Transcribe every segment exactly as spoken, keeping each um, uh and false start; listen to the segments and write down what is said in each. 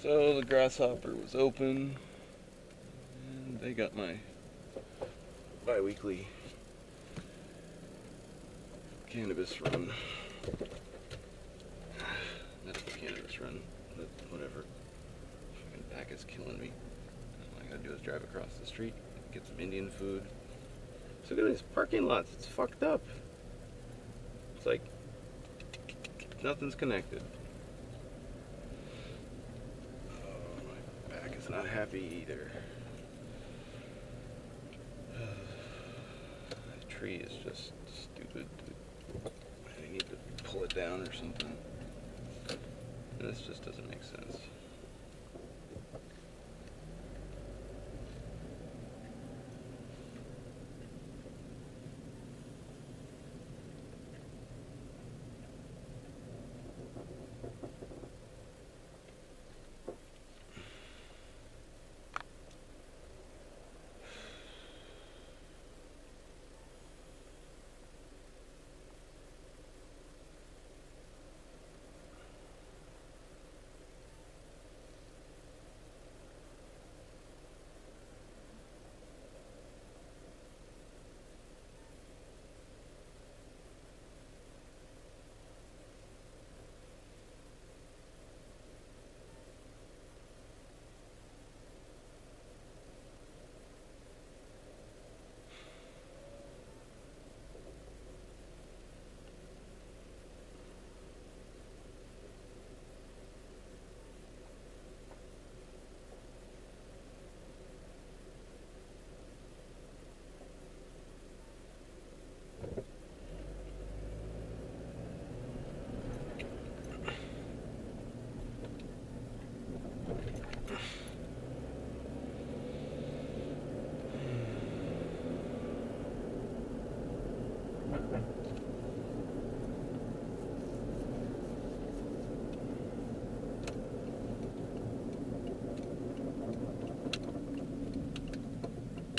So the grasshopper was open, and they got my bi-weekly cannabis run. Medical cannabis run, but whatever. Fucking pack is killing me. All I gotta do is drive across the street, get some Indian food. So look at these parking lots, it's fucked up. It's like, nothing's connected. Oh, my back is not happy either. The tree is just stupid. I need to pull it down or something. This just doesn't make sense.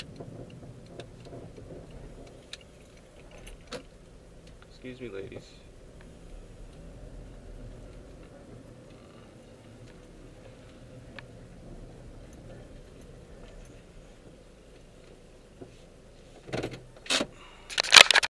Excuse me, ladies.